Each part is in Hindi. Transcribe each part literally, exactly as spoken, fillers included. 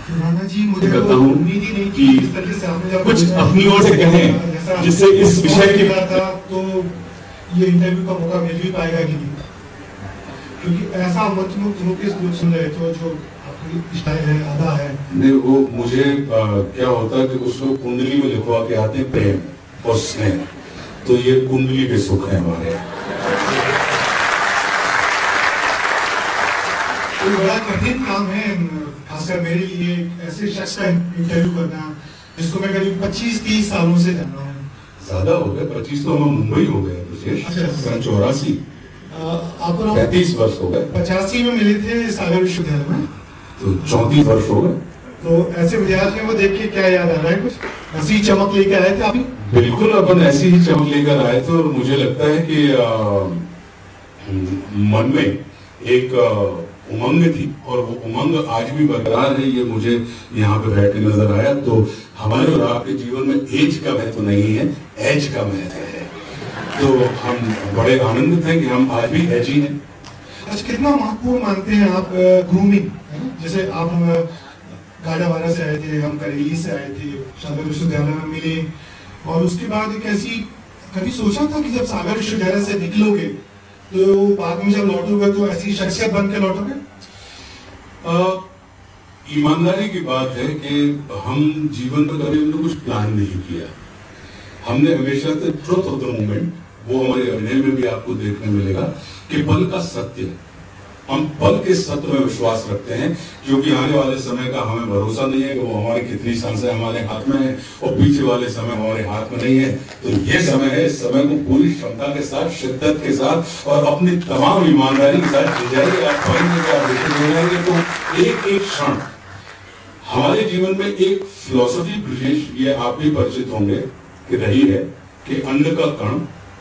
राणा जी, मुझे करता हूँ कि कुछ अपनी ओर से कहें जिससे इस विषय की था तो ये इंटरव्यू का मौका मिल भी पाएगा कि नहीं, क्योंकि ऐसा मंचमुक्त होकर लोग सुन रहे थे जो आपकी स्टाइल है, अदा है। नहीं, वो मुझे आ, क्या होता है कि उसको कुंडली में लिखवा के आते हैं प्रेम और स्नेह, तो ये कुंडली के सुख है हमारे। तो बड़ा कठिन काम है, खासकर मेरे लिए ऐसे शख्स का इंटरव्यू करना जिसको मैं करीब पच्चीस तीस सालों से जान रहा हूँ। ज्यादा हो गए, पच्चीस तो हम मुंबई हो गए सन चौरासी, आपको पैंतीस वर्ष हो गए। पचासी में मिले थे सागर विश्वविद्यालय में, तो चौंतीस वर्ष हो गए। तो ऐसे विद्यार्थियों को देख के क्या याद आ रहा है? कुछ ऐसी चमक लेकर आए थे आप? बिल्कुल, अपन ऐसी ही चमक लेकर आए थे, और मुझे लगता है कि आ, मन में एक आ, उमंग थी, और वो उमंग आज भी बरकरार है। ये मुझे यहाँ पे बैठ के नजर आया। तो हमारे और आपके जीवन में एज का महत्व नहीं है, एज का महत्व है। तो हम बड़े आनंदित हैं कि हम आज भी एज ही हैं। अच्छा, कितना महत्वपूर्ण मानते हैं आप ग्रूमिंग? जैसे आप हम गाड़ावाड़ा से आए थे, हम करेली से आए थे, सागर विश्वविद्यालय में मिले, और उसके बाद एक ऐसी, कभी सोचा था कि जब सागर विश्वविद्यालय से निकलोगे तो बाद में जब लौटोगे तो ऐसी शख्सियत बन के लौटोगे? ईमानदारी की बात है कि हम जीवन में कभी हमने कुछ प्लान नहीं किया। हमने हमेशा से ट्रुथ ऑफ द मोमेंट, वो हमारे अभिनय में भी आपको देखने मिलेगा कि पल का सत्य, हम पल के सत्य में विश्वास रखते हैं, क्योंकि आने वाले समय का हमें भरोसा नहीं है कि वो हमारी कितनी सांसें हमारे हाथ में है, और पीछे वाले समय हमारे हाथ में नहीं है। तो ये समय है, इस समय को पूरी क्षमता के साथ, शिद्दत के साथ और अपनी तमाम ईमानदारी के साथ जी जाइए। आप पाएंगे कि आप विषय जाएंगे तो एक एक क्षण हमारे जीवन में एक फिलॉसफी विशेष, ये आप भी परिचित होंगे कि रही है कि अन्न का कण,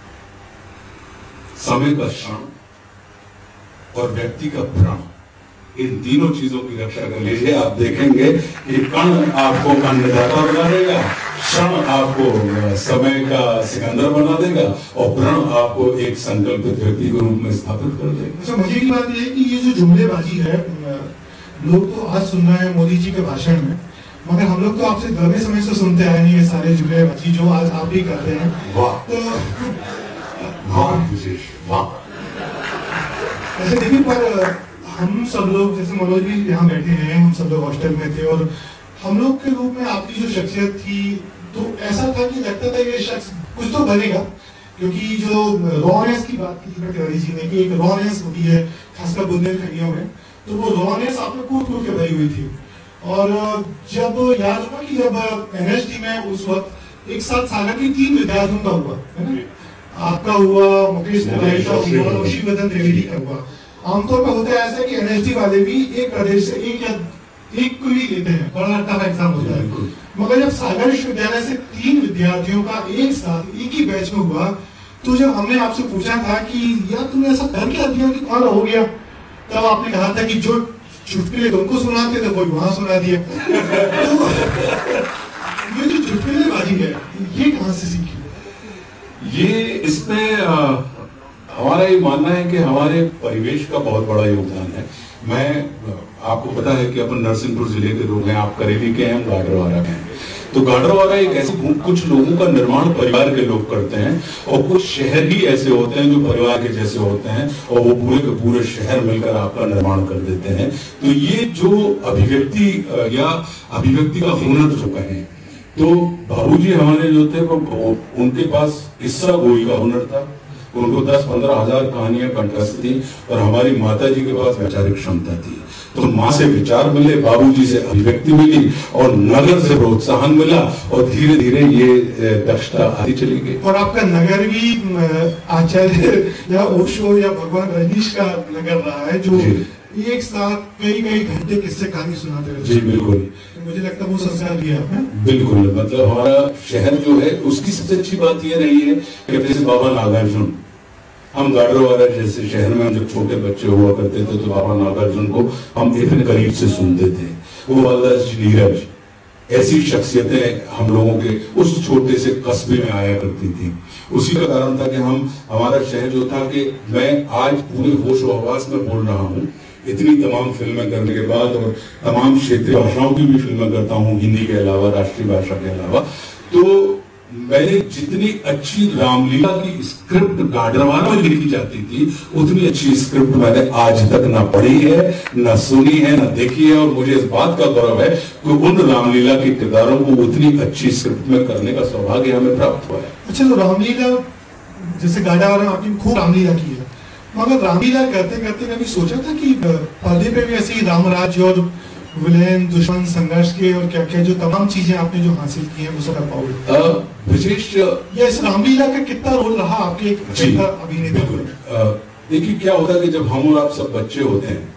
समय का क्षण और व्यक्ति का प्राण, इन तीनों चीजों की रक्षा कर लीजिए। आप देखेंगे कि कण आपको अन्नदाता बना देगा, क्षण आपको समय का सिकंदर बना देगा, और प्राण आपको एक संकल्पित व्यक्ति के रूप में स्थापित कर देगा। अच्छा, मुझे की बात यह है कि ये जो जुमलेबाजी है, लोग तो आज सुन रहे हैं मोदी जी के भाषण में, मगर हम लोग तो आपसे लंबे समय से सुनते आए हैं ये सारे जुमलेबाजी जो आज आप भी करते हैं। वाह, तो वाह विशेष, वाह। ऐसे देखिए, पर हम सब लोग, जैसे मनोज भी यहाँ बैठे हैं, हम सब लोग हॉस्टल में थे, और हम लोग के रूप में आपकी जो शख्सियत थी, तो ऐसा था कि लगता था ये शख्स कुछ तो बनेगा, क्योंकि जो रॉनेस की बात की थी तिवारी जी ने कि एक रॉनेस होती है खासकर बुंदेलखंडियों में, तो वो रॉनेस आपने कूट कूट के भरी हुई थी। और जब याद होगा कि जब एनएसडी में उस वक्त एक साथ सागर की तीन विद्यार्थियों का हुआ है ना, आपका हुआ, मुकेश तिवारी का हुआ, ऋषिवर्धन त्रिवेदी का हुआ। आमतौर पर होता है ऐसा कि एनएसडी वाले भी एक प्रदेश से एक या एक को ही लेते हैं, बड़ा टफ एग्जाम होता है, मगर जब सागर विश्वविद्यालय से तीन विद्यार्थियों का एक साथ एक ही बैच में हुआ, तो जब हमने आपसे पूछा था कि यार तुमने ऐसा कर क्या दिया कि कौन हो गया, तब आपने कहा था कि जो चुटकुले तुमको सुनाते थे कोई वहां सुना दिया। ये जो चुटकुलेबाजी है, ये कहां से सीखी? ये इसमें हमारा ये मानना है कि हमारे परिवेश का बहुत बड़ा योगदान है। मैं आपको पता है कि अपन नरसिंहपुर जिले के लोग हैं, आप करेली के हैं, गाडरवारा के हैं। तो गाडरवारा एक ऐसे कुछ लोगों का निर्माण परिवार के लोग करते हैं, और कुछ शहर ही ऐसे होते हैं जो परिवार के जैसे होते हैं, और वो पूरे के पूरे शहर मिलकर आपका निर्माण कर देते हैं। तो ये जो अभिव्यक्ति या अभिव्यक्ति का हुनर जो कहें, तो बाबूजी हमारे जो थे वो, उनके पास किस्सा गोई का हुनर था, उनको दस पंद्रह हजार कहानियां कंठस्थ थी, और हमारी माता जी के पास वैचारिक क्षमता थी। तो माँ से विचार मिले, बाबूजी से अभिव्यक्ति मिली, और नगर से प्रोत्साहन मिला, और धीरे धीरे ये दक्षता आती चली गई। और आपका नगर भी आचार्य या ओशो या भगवान रजनीश का नगर रहा है, जो एक साथ कई कई घंटे किस्से कहानी सुनाते रहते। जी बिल्कुल, तो मुझे लगता है वो संस्कार दिया आपने। बिल्कुल, मतलब हमारा शहर जो है उसकी सबसे अच्छी बात ये रही है कि जैसे बाबा नागार्जुन, हम गाडरवारा जैसे शहर में जब छोटे बच्चे हुआ करते थे तो बाबा नागार्जुन को हम इतने करीब से सुनते थे। वो वालदास जी नीरज, ऐसी शख्सियतें हम लोगों के उस छोटे से कस्बे में आया करती थी। उसी का कारण था कि हम, हमारा शहर जो था कि मैं आज पूरे होश और हवास में बोल रहा हूँ इतनी तमाम फिल्में करने के बाद और तमाम क्षेत्रीय भाषाओं की भी फिल्में करता हूँ, हिंदी के अलावा, राष्ट्रीय भाषा के अलावा, तो मैंने जितनी अच्छी रामलीला की स्क्रिप्ट गाडरवाना में लिखी जाती थी, उतनी अच्छी स्क्रिप्ट मैंने आज तक ना पढ़ी है, ना सुनी है, ना देखी है। और मुझे इस बात का गौरव है कि उन रामलीला के किरदारों को उतनी अच्छी स्क्रिप्ट में करने का सौभाग्य हमें प्राप्त हुआ है। अच्छा, तो रामलीला जैसे गाडरवाना में आपने खूब रामलीला की है, मगर रामलीला करते करते कभी सोचा था कि पर्दे पे भी ऐसे ही रामराज्य और विलेन, दुश्मन, संघर्ष के और क्या क्या जो तमाम चीजें आपने जो हासिल की हैं वो सब कर पाओगे? विशेष या इस रामलीला का कितना रोल रहा आपके एक अभिनेता को? देखिए, क्या होता है कि जब हम और आप सब बच्चे होते हैं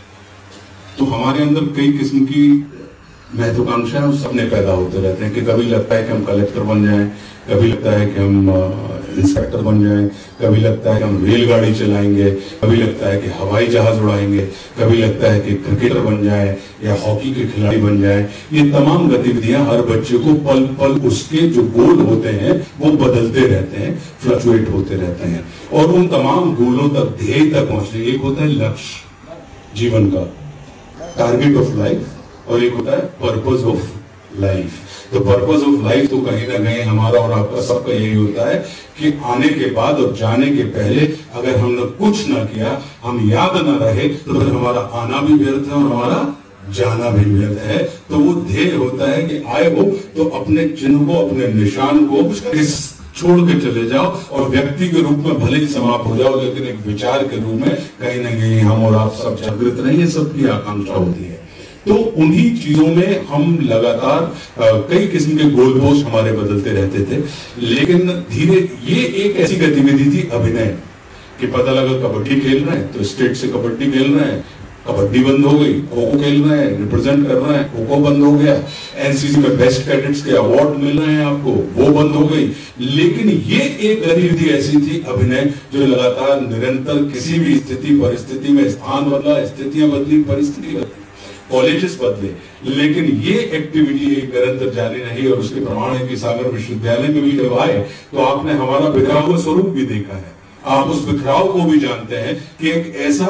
तो हमारे अंदर कई किस्म की महत्वाकांक्षाएं और सपने पैदा होते रहते हैं कि कभी लगता है कि हम कलेक्टर बन जाएं, कभी लगता है कि हम इंस्पेक्टर बन जाएं, कभी लगता है कि हम रेलगाड़ी चलाएंगे, कभी लगता है कि हवाई जहाज उड़ाएंगे, कभी लगता है कि क्रिकेटर बन जाए या हॉकी के खिलाड़ी बन जाए। ये तमाम गतिविधियां हर बच्चे को पल पल उसके जो गोल होते हैं वो बदलते रहते हैं, फ्लक्चुएट होते रहते हैं। और उन तमाम गोलों तक, ध्येय तक पहुंचने, एक होता है लक्ष्य जीवन का, टारगेट ऑफ लाइफ, और एक होता है पर्पस ऑफ लाइफ। तो पर्पस ऑफ लाइफ तो कहीं ना कहीं हमारा और आपका सबका यही होता है कि आने के बाद और जाने के पहले अगर हमने कुछ ना किया, हम याद ना रहे, तो फिर हमारा आना भी व्यर्थ है और हमारा जाना भी व्यर्थ है। तो वो ध्येय होता है कि आए हो तो अपने चिन्ह को, अपने निशान को इस छोड़ के चले जाओ और व्यक्ति के रूप में भले ही समाप्त हो जाओ, लेकिन एक विचार के रूप में कहीं ना कहीं हम और आप सब जागृत रहें, ये सबकी आकांक्षा होती है। तो उन्हीं चीजों में हम लगातार कई किस्म के गोल पोस्ट हमारे बदलते रहते थे। लेकिन धीरे ये एक ऐसी गतिविधि थी अभिनय कि पता लगा कबड्डी खेल रहे हैं तो स्टेट से कबड्डी खेल रहे हैं, कबड्डी बंद हो गई, खो खो खेल रहे हैं, रिप्रेजेंट कर रहे हैं, खो खो बंद हो गया, एनसीसी में बेस्ट कैडेट्स के अवार्ड मिल रहे हैं आपको, वो बंद हो गई। लेकिन ये एक गतिविधि ऐसी थी अभिनय जो लगातार निरंतर किसी भी स्थिति परिस्थिति में, स्थान बदला, स्थितियां बदली, परिस्थिति बदली, कॉलेजेस बदले, लेकिन ये एक्टिविटी एक निरंतर जारी रही। और उसके प्रमाण है कि सागर विश्वविद्यालय में भी जब आए तो आपने हमारा बिखराव का स्वरूप भी देखा है, आप उस बिखराव को भी जानते हैं कि एक ऐसा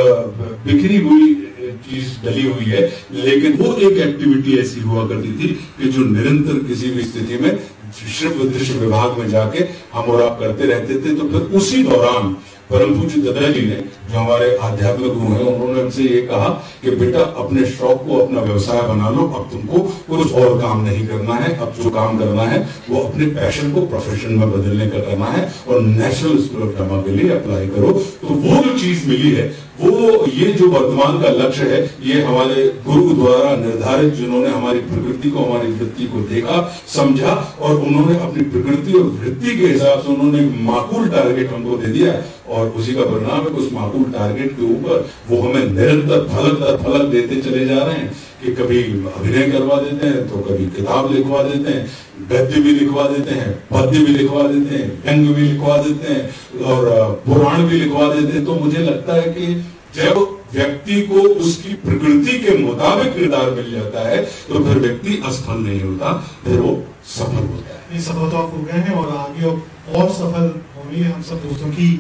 बिखरी हुई चीज डली हुई है, लेकिन वो एक एक्टिविटी ऐसी हुआ करती थी कि जो निरंतर किसी भी स्थिति में सिर्फ दृश्य विभाग में जाके हम और आप करते रहते थे। तो फिर उसी दौरान परम पूज्य दादाजी ने, जो हमारे आध्यात्मिक गुरु हैं, उन्होंने हमसे ये कहा कि बेटा अपने शौक को अपना व्यवसाय बना लो, अब तुमको कुछ और काम नहीं करना है, अब जो काम करना है वो अपने पैशन को प्रोफेशन में बदलने का करना है और नेशनल स्कूल ऑफ ड्रामा के लिए अप्लाई करो। तो वो जो चीज मिली है, वो ये जो वर्तमान का लक्ष्य है, ये हमारे गुरु द्वारा निर्धारित, जिन्होंने हमारी प्रकृति को, हमारी वृत्ति को देखा, समझा और उन्होंने अपनी प्रकृति और वृत्ति के हिसाब से उन्होंने माकूल टारगेट हमको दे दिया और उसी का परिणाम है कि उस माकूल टारगेट के ऊपर वो हमें निरंतर फलक दर फलक देते चले जा रहे हैं कि कभी अभिनय करवा देते हैं, तो कभी किताब लिखवा देते हैं, गद्य भी लिखवा देते हैं, पद्य भी लिखवा देते हैं, व्यंग भी लिखवा देते हैं और पुराण भी लिखवा देते हैं। तो मुझे लगता है कि जब व्यक्ति को उसकी प्रकृति के मुताबिक किरदार मिल जाता है तो फिर व्यक्ति असफल नहीं होता, फिर वो सफल होता है। ये सफल तो आप हो गए हैं और आगे और सफल होंगे, हम सब दोस्तों की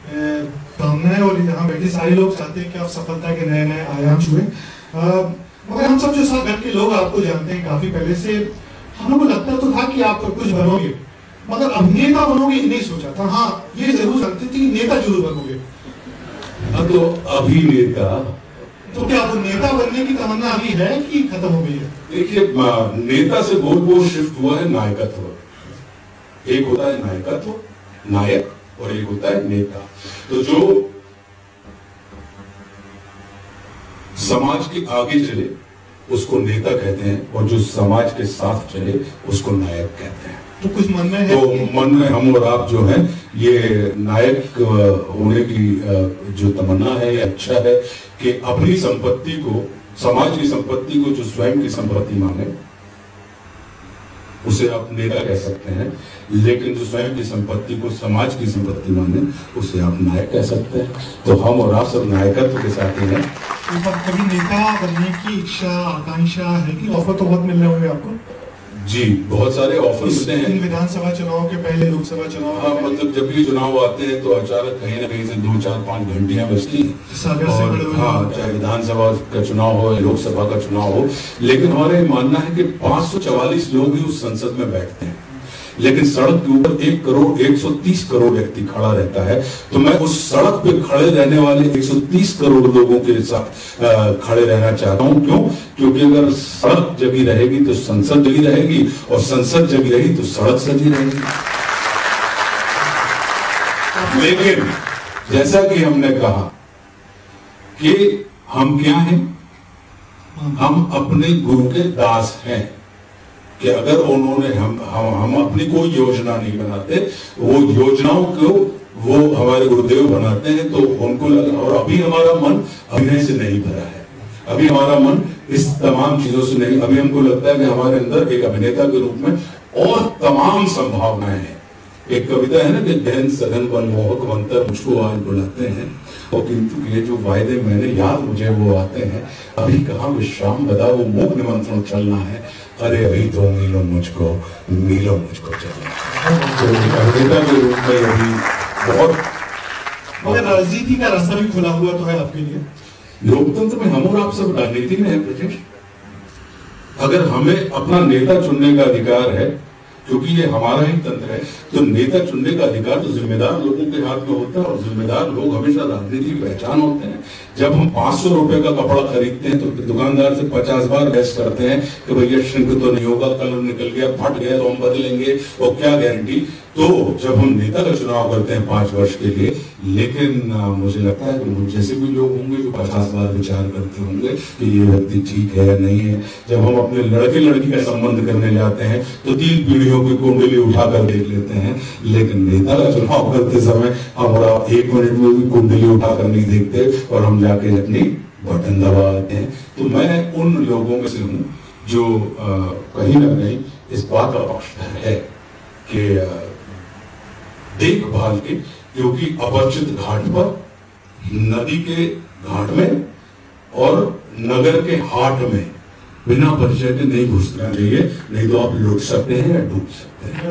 कामना है और यहाँ बैठे सारे लोग चाहते हैं कि आप सफलता के नए नए आयाम छुए। मगर हम सब जो साथ घर के लोग आपको जानते हैं काफी पहले से, हम लोग को लगता तो था कि आप कुछ बनोगे, मगर अभिनेता बनोगे नहीं सोचा था। हाँ, ये जरूर जानते थे कि नेता जरूर बनोगे। अब तो अभिनेता, तो क्या वो नेता बनने की तमन्ना अभी है कि खत्म हो गई है? देखिए, नेता से गोल गोल शिफ्ट हुआ है नायकत्व। एक होता है नायकत्व, नायक, और एक होता है नेता। तो जो समाज के आगे चले उसको नेता कहते हैं और जो समाज के साथ चले उसको नायक कहते हैं। तो कुछ मन में है? तो मन में हम और आप जो हैं, ये नायक होने की जो तमन्ना है, ये अच्छा है कि अपनी संपत्ति को, समाज की संपत्ति को जो स्वयं की संपत्ति माने उसे आप नेता कह सकते हैं, लेकिन जो स्वयं की संपत्ति को समाज की संपत्ति माने उसे आप नायक कह सकते हैं। तो हम और आप सब नायकत्व के साथ ही हैं। कभी नेता बनने की इच्छा, आकांक्षा है कि ऑफर तो बहुत मिल रहे होंगे आपको? जी, बहुत सारे ऑफर मिलते हैं विधानसभा चुनाव के पहले, लोकसभा चुनाव। हाँ, मतलब जब भी चुनाव आते हैं तो अचानक कहीं ना कहीं से दो चार पांच घंटियां बजती हैं। और हाँ, चाहे विधानसभा का चुनाव हो या लोकसभा का चुनाव हो, लेकिन हमारा मानना है कि पांच सौ चवालीस लोग ही उस संसद में बैठते हैं, लेकिन सड़क के ऊपर एक करोड़ एक सौ तीस करोड़ व्यक्ति खड़ा रहता है। तो मैं उस सड़क पे खड़े रहने वाले एक सौ तीस करोड़ लोगों के साथ खड़े रहना चाहता हूं। क्यों? क्योंकि अगर सड़क जगी रहेगी तो संसद जगी रहेगी, और संसद जगी रही तो सड़क सजी रहेगी। लेकिन जैसा कि हमने कहा कि हम क्या हैं, हम अपने गुरु के दास हैं, कि अगर उन्होंने हम हम हम अपनी कोई योजना नहीं बनाते, वो योजनाओं को वो हमारे गुरुदेव बनाते हैं, तो उनको लगा। और अभी हमारा मन अभिनय से नहीं भरा है, अभी हमारा मन इस तमाम चीजों से नहीं, अभी हमको लगता है कि हमारे अंदर एक अभिनेता के रूप में और तमाम संभावनाएं हैं। एक कविता है ना कि गहन सघन वन मोहक मंतर मुझको आज बुलाते हैं, और किंतु ये जो वायदे मैंने याद मुझे वो आते हैं, अभी कहाँ विश्राम बता वो मूक निमंत्रण चलना है, अरे अभी तो मिलो मुझको मिलो मुझको चलना। तो अभिनेता के रूप में अभी बहुत, मगर राजनीति का रास्ता भी खुला हुआ तो है आपके लिए। लोकतंत्र में हम और आप सब राजनीति में है ब्रजेश। अगर हमें अपना नेता चुनने का अधिकार है, क्योंकि ये हमारा ही तंत्र है, तो नेता चुनने का अधिकार तो जिम्मेदार लोगों के हाथ में होता है, और जिम्मेदार लोग हमेशा राजनीति की पहचान होते हैं। जब हम पांच सौ रुपए का कपड़ा खरीदते हैं तो दुकानदार से पचास बार बहस करते हैं कि भैया श्रिंक तो नहीं होगा, कलर निकल गया, फट गया तो हम बदलेंगे, और क्या गारंटी। तो जब हम नेता का चुनाव करते हैं पांच वर्ष के लिए, लेकिन आ, मुझे लगता है कि मुझ जैसे भी लोग होंगे जो पचास बार विचार करते होंगे कि ये व्यक्ति ठीक है या नहीं है। जब हम अपने लड़के लड़की का संबंध करने जाते हैं तो तीन पीढ़ियों की कुंडली उठाकर देख लेते हैं, लेकिन नेता का चुनाव करते समय हमारा एक मिनट में भी कुंडली उठाकर नहीं देखते, और हम जाके अपनी बटन दबाते हैं। तो मैं उन लोगों में से हूँ जो आ, कहीं ना कहीं इस बात का पक्षधर है कि देखभाल के, क्योंकि अपरिचित घाट पर, नदी के घाट में और नगर के हाट में बिना परिचय के नहीं घुसना चाहिए, नहीं तो आप लुट सकते हैं या डूब सकते हैं।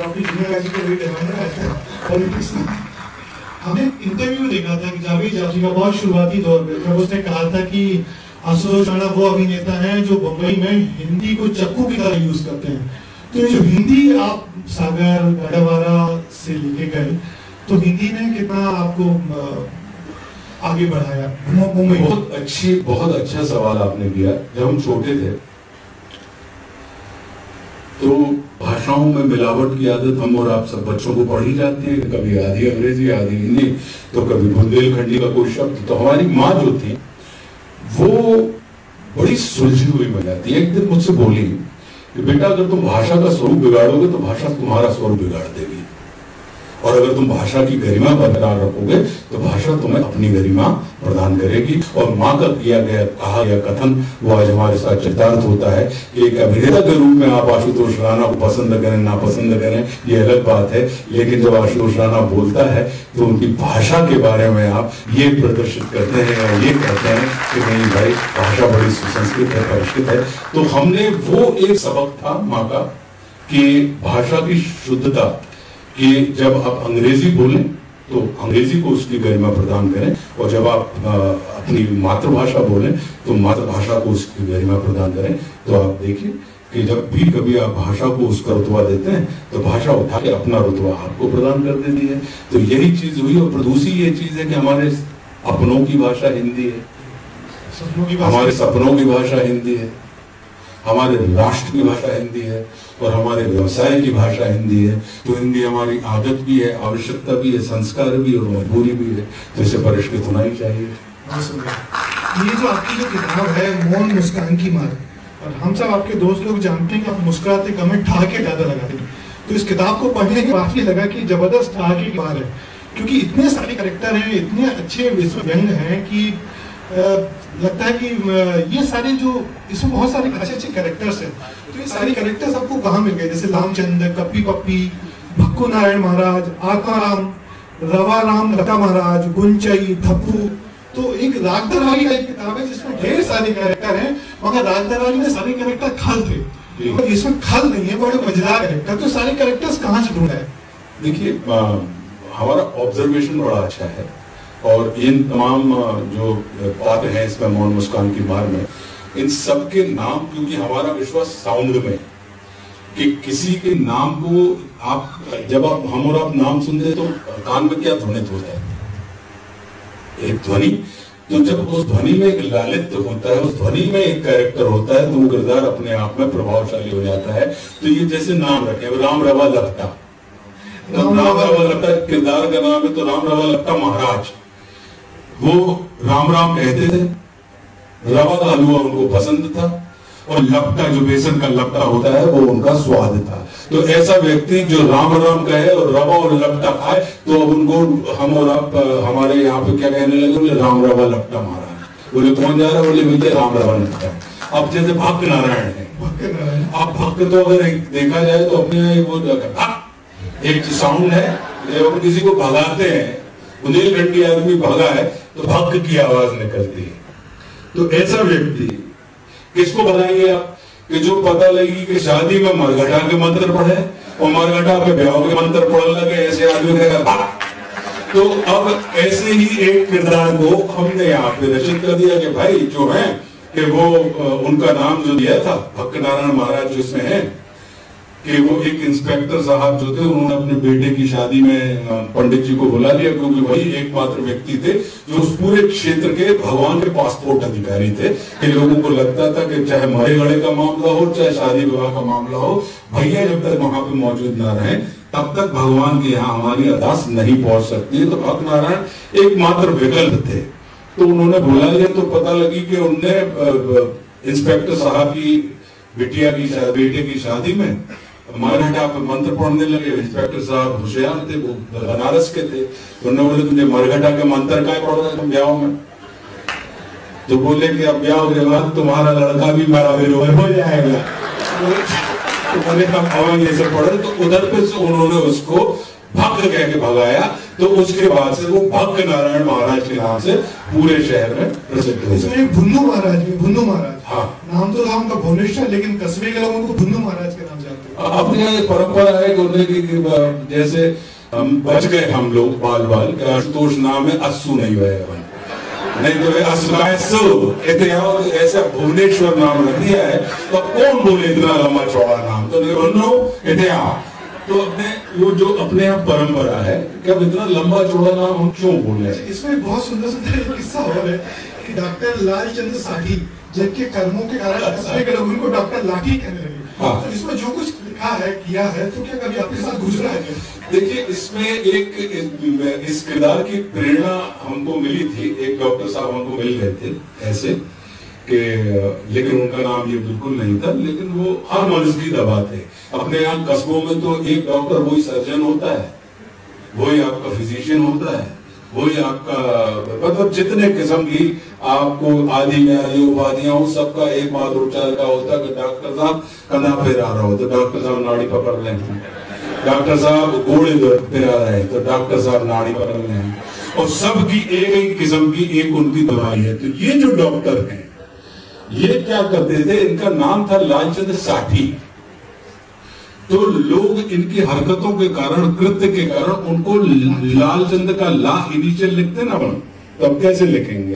हमने इंटरव्यू देखा था कि जावेद जाफरी का बहुत शुरुआती दौर में, जब उसने कहा था कि आशुतोष राणा वो अभिनेता हैं जो बम्बई में हिंदी को चक्कू की तरह यूज करते हैं। तो ये जो हिंदी आप सागर गढ़वारा से लेके गए, तो हिंदी ने कितना आपको आगे बढ़ाया? बहुत अच्छी बहुत अच्छा सवाल आपने किया। जब हम छोटे थे तो भाषाओं में मिलावट की आदत हम और आप सब बच्चों को पढ़ी जाती है, कभी आधी अंग्रेजी आधी हिंदी, तो कभी बुंदेलखंडी का कोई शब्द। तो हमारी माँ जो थी वो बड़ी सुलझी हुई बन जाती है। एक दिन मुझसे बोली कि बेटा अगर तुम भाषा का स्वरूप बिगाड़ोगे तो भाषा तुम्हारा स्वरूप बिगाड़ देगी, और अगर तुम भाषा की गरिमा बरकरार रखोगे तो भाषा तुम्हें अपनी गरिमा प्रदान करेगी। और माँ का किया गया कहा गया कथन वो आज हमारे साथ चरितार्थ होता है कि एक अभिनेता के रूप में आप आशुतोष राणा को पसंद करें नापसंद करें ये अलग बात है, लेकिन जब आशुतोष राणा बोलता है तो उनकी भाषा के बारे में आप ये प्रदर्शित करते हैं और ये कहते हैं कि नहीं भाई भाषा बड़ी सुसंस्कृत है, परिष्कृत है। तो हमने वो एक सबक था माँ का कि भाषा की शुद्धता, कि जब आप अंग्रेजी बोलें तो अंग्रेजी को उसकी गरिमा प्रदान करें, और जब आप आ, अपनी मातृभाषा बोलें तो मातृभाषा को उसकी गरिमा प्रदान करें। तो आप देखिए कि जब भी कभी आप भाषा को उसका रुतबा देते हैं तो भाषा उठा के अपना रुतबा आपको प्रदान कर देती है। तो यही चीज हुई। और दूसरी ये चीज है कि हमारे अपनों की भाषा हिंदी है, हमारे सपनों की भाषा हिंदी है, हमारे राष्ट्र की भाषा हिंदी है, और हमारे व्यवसाय की भाषा हिंदी है। तो हिंदी हमारी आदत भी है, आवश्यकता भी है, संस्कार भी और मजबूरी भी है, तो इसे परिष्कृत होना ही चाहिए। ये जो आपकी जो किताब है मौन मुस्कान की मार, और हम सब आपके दोस्त लोग जानते हैं कि आप मुस्कुराते कम है, ठहाके ज्यादा लगाते हैं। तो इस किताब को पढ़ने के बाद लगा कि जबरदस्त ठहाके की मार है, क्योंकि इतने सारे कैरेक्टर हैं, इतने अच्छे विश्व व्यंग हैं कि आ, लगता है कि ये सारे जो इसमें बहुत सारे अच्छे अच्छे कैरेक्टर्स हैं। तो ये सारे कैरेक्टर्स आपको कहाँ मिल गए? जैसे लामचंद, कप्पी पप्पी, भक्कू नारायण महाराज, आत्माराम, रवाराम लता महाराज, गुंचई, थप्पू। तो एक राग दरबारी का एक किताब है जिसमें ढेर सारे कैरेक्टर हैं, मगर राग दरबारी में सारे कैरेक्टर खल थे। और इसमें खल नहीं है, बड़े मजेदार कैरेक्टर, तो सारे कैरेक्टर्स कहाँ से ढूंढा है? देखिए हमारा ऑब्जर्वेशन बड़ा अच्छा है और इन तमाम जो पात्र हैं इसमें मौन मुस्कान की मार में, इन सबके नाम, क्योंकि हमारा विश्वास साउंड में कि किसी के नाम को आप जब आप हम और आप नाम सुनते तो कान में क्या ध्वनित होता है, एक ध्वनि। तो जब उस ध्वनि में एक लालित्य होता है, उस ध्वनि में एक कैरेक्टर होता है, तो वो किरदार अपने आप में प्रभावशाली हो जाता है। तो ये जैसे नाम रखे राम रवा लपटा, राम रवा लपटा किरदार का नाम है, तो राम रवा लपटा महाराज, वो राम राम कहते थे, रवा का हलवा उनको पसंद था और लपटा जो बेसन का लपटा होता है वो उनका स्वाद था। तो ऐसा व्यक्ति जो राम राम कहे और रवा और लपटा खाए, तो अब उनको हम और आप हमारे यहाँ पे क्या कहने लगे, बोले राम रवा लपटा महाराज। बोले कौन जा रहा है, बोले भैया राम रवा लपटा। अब जैसे भक्त नारायण है, अब भक्त तो अगर देखा जाए तो अपने वो एक साउंड है, जब किसी को भगाते हैं, बुंदेलखंडी आदमी भगा है तो भक्त की आवाज निकलती है। तो ऐसा व्यक्ति किसको भगाएंगे आप, कि जो पता लगी कि शादी में मरघटा के मंत्र पढ़े और मरघटा पे ब्याह के मंत्र पढ़ने लगे, ऐसे आदमी का। तो अब ऐसे ही एक किरदार को हमने यहाँ पे रचित कर दिया कि भाई जो है कि वो उनका नाम जो दिया था भक्त नारायण महाराज जो इसमें है, कि वो एक इंस्पेक्टर साहब जो थे, उन्होंने अपने बेटे की शादी में पंडित जी को बुला लिया, क्योंकि वही एकमात्र व्यक्ति थे जो उस पूरे क्षेत्र के भगवान के पासपोर्ट अधिकारी थे। कि लोगों को लगता था कि चाहे मरे गड़े का मामला हो, चाहे शादी विवाह का मामला हो, भैया जब तक वहां पे मौजूद ना रहे तब तक भगवान के यहाँ हमारी अरदास नहीं पहुंच सकती है। तो भक्त नारायण एकमात्र विकल्प थे, तो उन्होंने बुला लिया। तो पता लगी कि उनने इंस्पेक्टर साहब की बिटिया की बेटे की शादी में मरघटा पे मंत्र पढ़ने लगे। इंस्पेक्टर साहब होशियार थे, वो बनारस के थे, उन्होंने बोले तुझे मरघटा के मंत्र का पढ़ रहे तुम ब्याह में? तो बोले कि अब ब्याह के बाद तुम्हारा लड़का भी मेरा विरोध हो जाएगा। तो बोले हम ये सब पढ़े, तो उधर पे से उन्होंने उसको भक्त कह के भगाया। तो उसके बाद से वो भक्त नारायण महाराज के नाम से पूरे शहर में प्रसिद्ध हुए। इसमें भुन्नू महाराज भी, भुन्नू महाराज, हाँ नाम तो था उनका भुवनेश्वर, लेकिन कस्बे के लोग उनको भुन्नू महाराज के नाम जानते हैं। अपने यहाँ परंपरा है कि जैसे हम बच गए हम लोग बाल बाल के आशुतोष नाम है, अस्सू नहीं हुआ नहीं तो असु ऐसा भुवनेश्वर नाम रख दिया है। तो कौन बोले इतना लंबा चौड़ा नाम, तो इतिहास तो अपने वो जो अपने यहाँ परंपरा है कि अब इतना लंबा चौड़ा नाम हम क्यों बोल रहे हैं। इसमें बहुत सुंदर सुंदर किस्सा हो रहा है कि डॉक्टर लालचंद साठी जिनके कर्मों के कारण कस्बे के लोग उनको डॉक्टर लाठी कहने लगे। हाँ। तो इसमें जो कुछ लिखा है किया है, तो क्या कभी आपके साथ गुजरा है? देखिए इसमें एक इस किरदार की प्रेरणा हमको मिली थी, एक डॉक्टर साहब हमको मिल गए थे ऐसे कि, लेकिन उनका नाम ये बिल्कुल नहीं था, लेकिन वो हर मर्ज की दवा थे। अपने यहाँ कस्बों में तो एक डॉक्टर वही सर्जन होता है, वही आपका फिजिशियन होता है, वही आपका मतलब जितने किस्म की आपको आदि व्याधि उपाधियां हो सबका एकमात्र उपचार का होता है कि डॉक्टर साहब कंधा फिर आ रहा हो तो डॉक्टर साहब नाड़ी पकड़ लें, डॉक्टर साहब घोड़े फिर आ रहे हैं तो डॉक्टर साहब नाड़ी पकड़ लें, और सबकी एक एक किस्म की एक उनकी दवाई है। तो ये जो डॉक्टर हैं ये क्या करते थे, इनका नाम था लालचंद साठी। तो लोग इनकी हरकतों के कारण, कृत्य के कारण उनको लालचंद का ला इनिशियल लिखते ना बन, तब कैसे लिखेंगे?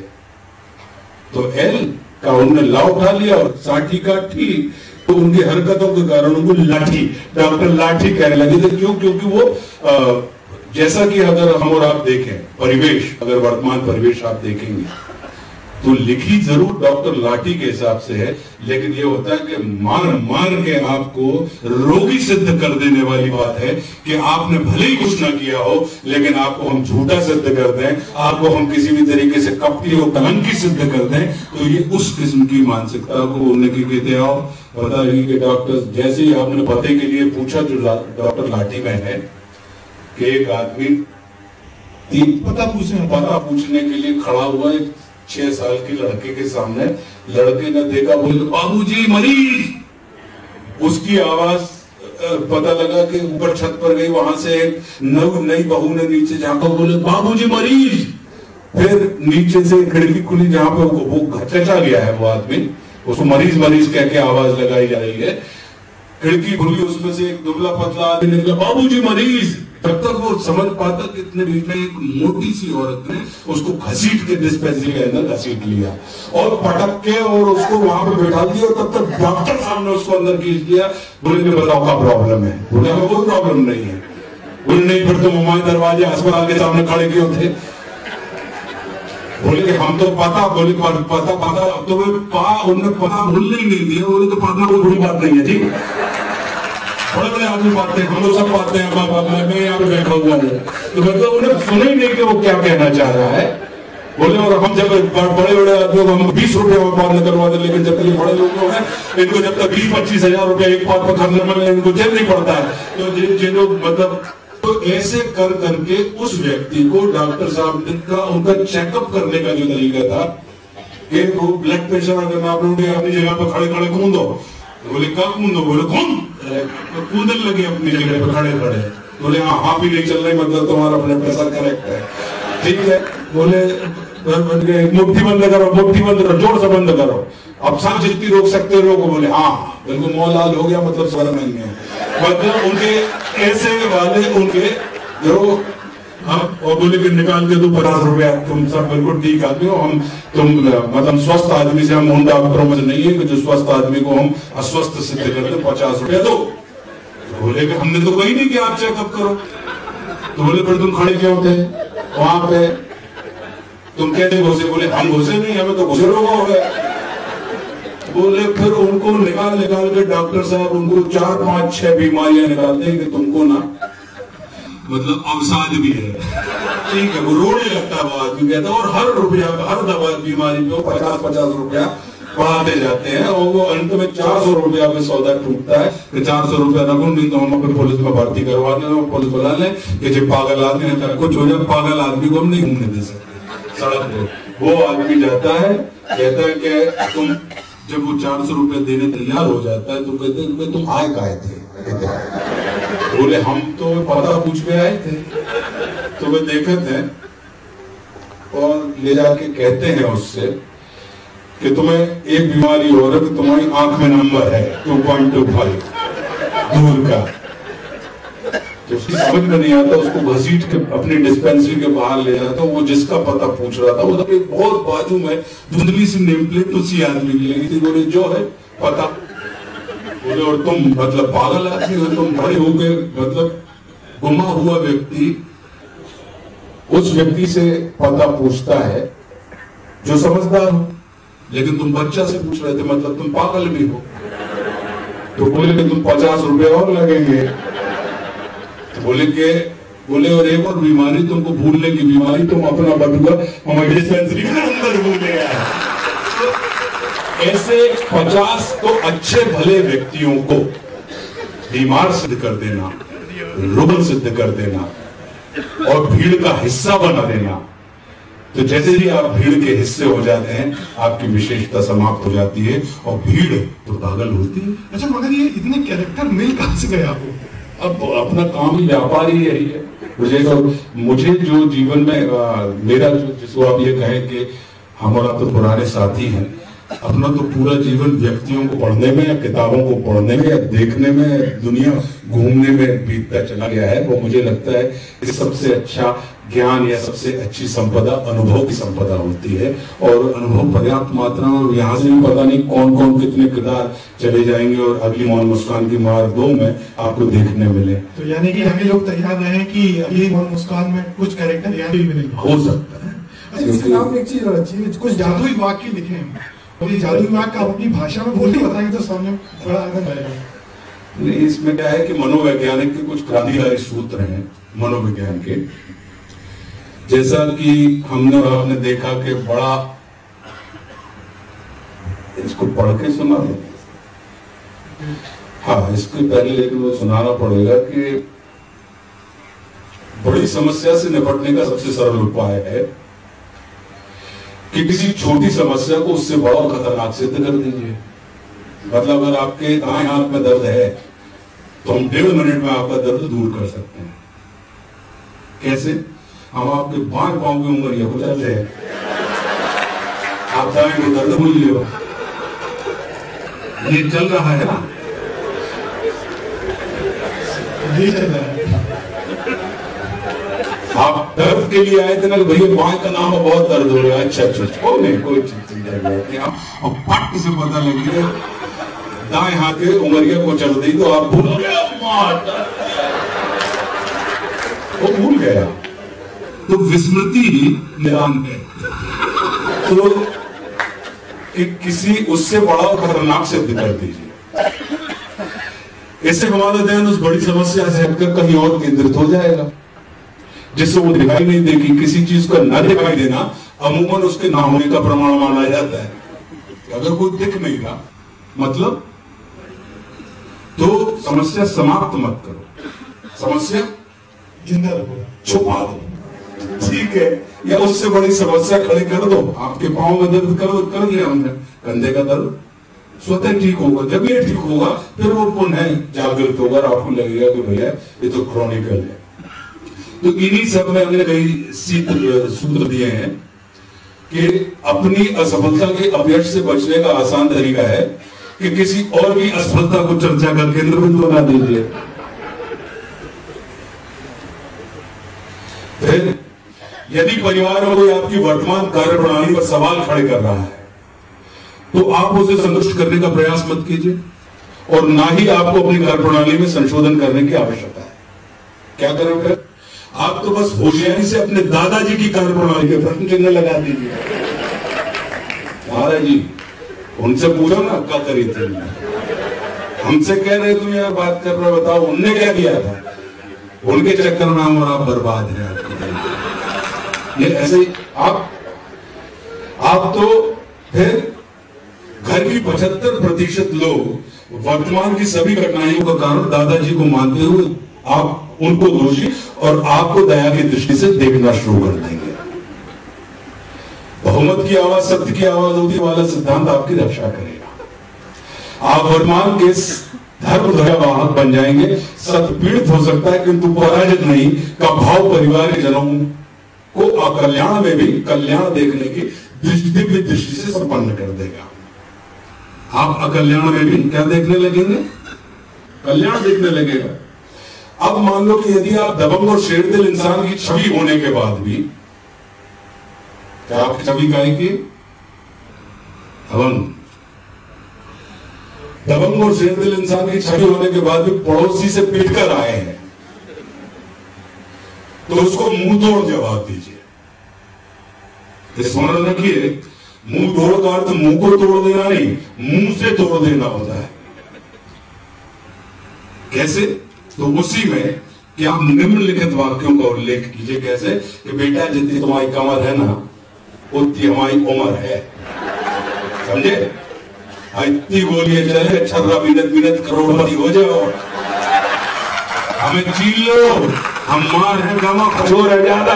तो एल का उन्होंने ला उठा लिया और साठी का ठी, तो उनकी हरकतों के कारण उनको लाठी, डॉक्टर लाठी कहने लगे थे। क्यों? क्योंकि वो आ, जैसा कि अगर हम और आप देखें परिवेश, अगर वर्तमान परिवेश आप देखेंगे तो लिखी जरूर डॉक्टर लाठी के हिसाब से है, लेकिन ये होता है कि मार मार के आपको रोगी सिद्ध कर देने वाली बात है कि आपने भले ही कुछ ना किया हो, लेकिन आपको हम झूठा सिद्ध कर दें, आपको हम किसी भी तरीके से कपटी और कलंकी सिद्ध कर दें। तो ये उस किस्म की मानसिकता को उन्होंने की कहते आओ पता लगी कि डॉक्टर जैसे ही आपने पते के लिए पूछा जो डॉक्टर लाठी में है कि एक आदमी पता पूछने पता पूछने के लिए खड़ा हुआ है छह साल की लड़के के सामने, लड़के ने देखा, बोले बाबूजी मरीज। उसकी आवाज पता लगा कि ऊपर छत पर गई, वहां से नई बहू ने नीचे झांका, बोले बाबूजी मरीज। फिर नीचे से खिड़की खुली जहां पे वो चचा गया है वो आदमी, उसको मरीज मरीज कह के आवाज लगाई जा रही है। खिड़की खुली, उसमें से एक दुबला पतला आदमी निकला, बाबूजी मरीज। जब तक वो समझ पाता कि इतने बीच में एक मोटी सी औरत ने उसको घसीट के डिस्पेंसरी के अंदर घसीट लिया और पटक के और उसको वहां पे बैठा दिया, और तब तक डॉक्टर साहब ने उसको अंदर खींच दिया। बोले कि बताओ क्या प्रॉब्लम है? बोले कोई प्रॉब्लम नहीं है। बोले नहीं, फिर तुम हमारे दरवाजे अस्पताल के सामने खड़े क्यों थे? बोले कि हम तो पता बोले पता पता तो वे पा उन्होंने पता भूलने ही नहीं दिया। बोले तो पढ़ना कोई बड़ी बात नहीं है जी, बड़े बड़े आदमी पाते हैं, हम लोग सब पाते हैं, मैं यहाँ पे बैठा हुआ हूँ। तो मतलब उन्हें सुना ही नहीं कि वो क्या कहना चाह रहा है। बोले और हम जब बड़े बड़े आदमियों को हम बीस रुपए में पार करवा दे, लेकिन जब तक ये बड़े लोग हैं इनको जब तक बीस पच्चीस हजार रुपया एक पार पर खर्च में इनको जेब नहीं पड़ता है। तो जिन लोग मतलब तो ऐसे कर करके उस व्यक्ति को डॉक्टर साहब ने का उनका चेकअप करने का जो तरीका था कि वो ब्लड प्रेशर अगर आप लोग अपनी जगह पर खड़े खड़े कूदो, बोले कब कूदो? बोले कौन तो कूदने लगे अपनी जगह पर खड़े खड़े। बोले हाँ हाँ भी नहीं चल रही, मतलब तुम्हारा ब्लड प्रेशर करेक्ट है, ठीक है। बोले मुट्ठी बंद करो, मुट्ठी बंद करो, जोर से बंद करो, अब सांस जितनी रोक सकते हो रोको। बोले हाँ बिल्कुल मौलाल हो गया, मतलब स्वर नहीं है। मतलब उनके ऐसे वाले उनके जो हम और बोले कि निकाल के दो पचास रुपया, तुम सब बिल्कुल ठीक आदमी हो, हम तुम मतलब स्वस्थ आदमी से हम उन डॉक्टरों में से नहीं है कि जो स्वस्थ आदमी को हम अस्वस्थ सिद्ध करते, पचास रुपया दो। तो बोले कि हमने तो कही नहीं कि आप चेकअप करो। तो बोले फिर तुम खड़े क्यों थे वहां पे? तुम कहते घुसे? बोले हम घुसे नहीं, हमें तो घुसे लोग हो गए। बोले फिर उनको निकाल निकाल के डॉक्टर साहब उनको चार पांच छह बीमारियां निकालते हैं कि तुमको ना मतलब अवसाद भी है, ठीक है। वो रोने लगता है वो आदमी कहता है, और हर रुपया हर दवा बीमारी पे पचास पचास रुपया बढ़ाते जाते हैं, और वो अंत में चार सौ रुपया में सौदा टूटता है कि चार सौ रुपया रखो, नहीं तो हम अपने पुलिस में भर्ती करवा दें, पुलिस बुला लें कि जो पागल आदमी है कुछ हो जाए, पागल आदमी को हम नहीं घूमने दे सकते सड़क पे। वो आदमी जाता है कहता है कि तुम जब वो चार सौ रुपया देने तैयार हो जाता है तो कहते हैं तुम आए काहे थे? बोले हम तो पता पूछ के आए थे। तो वे देखे थे और ले जाके कहते हैं उससे कि तुम्हें एक बीमारी हो रही है कि तुम्हारी आंख में नंबर है टू पॉइंट टू फाइव दूर का। तो उसकी समझ में नहीं आता, उसको घसीट के अपनी डिस्पेंसरी के बाहर ले जाता। वो जिसका पता पूछ रहा था वो तो एक बहुत बाजू में धुंधली सी नेम प्लेट उसी आदमी की लगी थी। बोले जो है पता। बोले और तुम मतलब पागल आदमी हो, तुम बड़े हो गए, मतलब गुमा हुआ व्यक्ति उस व्यक्ति से पता पूछता है जो समझदार हो, लेकिन तुम बच्चा से पूछ रहे थे, मतलब तुम पागल भी हो। तो बोले कि तुम पचास रुपए और लगेंगे। तो बोले के बोले और एक और बीमारी तुमको भूलने की बीमारी, तुम अपना बटुआ हमारी डिस्पेंसरी के अंदर भूल गया। ऐसे पचास तो अच्छे भले व्यक्तियों को बीमार सिद्ध कर देना, रुग्ण सिद्ध कर देना और भीड़ का हिस्सा बना देना। तो जैसे ही आप भीड़ के हिस्से हो जाते हैं आपकी विशेषता समाप्त हो जाती है और भीड़ तो पागल होती है। अच्छा, मगर ये इतने कैरेक्टर मिल कहां से गए आपको? अब अपना काम ही व्यापार ही यही है। मुझे तो मुझे जो जीवन में आ, मेरा जो जिसको आप ये कहें कि हमारा तो पुराने साथी हैं, अपना तो पूरा जीवन व्यक्तियों को पढ़ने में या किताबों को पढ़ने में या देखने में, दुनिया घूमने में बीतता चला गया है। वो मुझे लगता है कि सबसे अच्छा ज्ञान या सबसे अच्छी संपदा अनुभव की संपदा होती है, और अनुभव पर्याप्त मात्रा में। यहाँ से भी पता नहीं कौन कौन कितने किरदार चले जाएंगे और अगली मोहन मुस्कान की मार दो में आपको देखने मिले। तो यानी कि हमें लोग तैयार रहे कि अगली मोहन मुस्कान में कुछ कैरेक्टर यहाँ भी मिलेंगे, हो सकता है। अच्छा, इसके नाम एक चीज और अच्छी है, कुछ जादुई वाक्य लिखे हैं, और ये जादुई वाक्य आप अपनी भाषा में बोल के बताएंगे तो सामने बड़ा आनंद आएगा। इसमें क्या है कि मनोवैज्ञानिक के कुछ क्रांतिकारी सूत्र हैं मनोविज्ञान के, जैसा कि हमने और आपने देखा कि बड़ा, इसको पढ़ के सुना दो। हाँ, इसके पहले लेकिन वो सुनाना पड़ेगा कि बड़ी समस्या से निपटने का सबसे सरल उपाय है कि किसी छोटी समस्या को उससे बड़ा और खतरनाक सिद्ध कर दीजिए। मतलब अगर आपके दाएं हाथ में दर्द है तो हम डेढ़ मिनट में आपका दर्द दूर कर सकते हैं। कैसे? हम आपके बाएं पांव की उंगलियों को चल रहे हैं, आप दाएं को दर्द भूल लो, ये चल रहा है ना, ये चल रहा है। आप दर्द के लिए आए थे ना, भैया बाएं का नाम है, बहुत दर्द हो रहा है। अच्छा अच्छा अच्छा, नहीं कोई चिंता नहीं। और पट से पता लग गया दाएं हाथ के उमरिया को चल दी, तो आप भूल गया, वो भूल गया। तो विस्मृति निदान है, तो एक किसी उससे बड़ा खतरनाक सिद्ध कर दीजिए, इससे हमारा ध्यान उस बड़ी समस्या से हटकर कहीं और केंद्रित हो जाएगा, जिससे वो दिखाई नहीं देगी। किसी चीज का न दिखाई देना अमूमन उसके ना होने का प्रमाण माना जाता है। अगर कोई दिख नहीं रहा मतलब, तो समस्या समाप्त मत करो, समस्या जिंदा रखो, छुपा दो, ठीक है, या उससे बड़ी समस्या खड़ी कर दो। आपके पांव में दर्द कर कर दिया हमने, कंधे का दर्द स्वतः ठीक होगा। जब ये ठीक होगा फिर वो पुनः जागृत होगा, आपको लगेगा कि भैया ये तो क्रॉनिकल है। तो इन्हीं सब में हमने कई सूत्र दिए हैं कि अपनी असफलता के अपयश से बचने का आसान तरीका है कि किसी और की असफलता को चर्चा कर केंद्र बिंदु बना दीजिए। फिर यदि परिवार में कोई आपकी वर्तमान कार्य प्रणाली पर सवाल खड़े कर रहा है, तो आप उसे संतुष्ट करने का प्रयास मत कीजिए, और ना ही आपको अपनी कार्य प्रणाली में संशोधन करने की आवश्यकता है। क्या करें फिर? आप तो बस होशियारी से अपने दादाजी की कार्य प्रणाली के प्रश्न चिन्ह लगा दीजिए। महाराज जी, उनसे पूछो ना क्या करी थी, हमसे कह रहे तुम यार बात कर रहे हो, बताओ उनने क्या किया था। उनके चक्कर में हमारा बर्बाद है। ये ऐसे ही आप आप तो फिर घर की पचहत्तर प्रतिशत लोग वर्तमान की सभी कठिनाइयों का कारण दादाजी को मानते हुए आप उनको दोषी और आपको दया की दृष्टि से देखना शुरू कर देंगे। बहुमत की आवाज सत्य की आवाज होती वाला सिद्धांत आपकी रक्षा करेगा। आप वर्तमान के धर्म ध्वजावाहक बन जाएंगे। सत्य पीड़ित हो सकता है किंतु पराजित नहीं का भाव परिवार के जनों को अकल्याण में भी कल्याण देखने की दिव्य दृष्टि से संपन्न कर देगा। आप अकल्याण में भी क्या देखने लगेंगे? कल्याण देखने लगेगा। अब मान लो कि यदि आप दबंग और शेरदिल इंसान की छवि होने के बाद भी, क्या आपकी छवि काय की? दबंग दबंग और शेरदिल इंसान की छवि होने के बाद भी पड़ोसी से पीट कर आए हैं, तो उसको मुंह तोड़ जवाब दीजिए। स्मरण रखिए, मुंह तोड़ का अर्थ मुंह को तोड़ देना नहीं, मुंह से तोड़ देना होता है। कैसे? तो उसी में कि आप निम्नलिखित वाक्यों का उल्लेख कीजिए। कैसे? कि बेटा जितनी तुम्हारी कमर है ना, उतनी हमारी उम्र है, समझे? इतनी गोलियां चले, छर्रा बिनत बिनत करोड़पति हो जाओ, हमें चीन लो, हम मार है गामा खजोर है ज्यादा।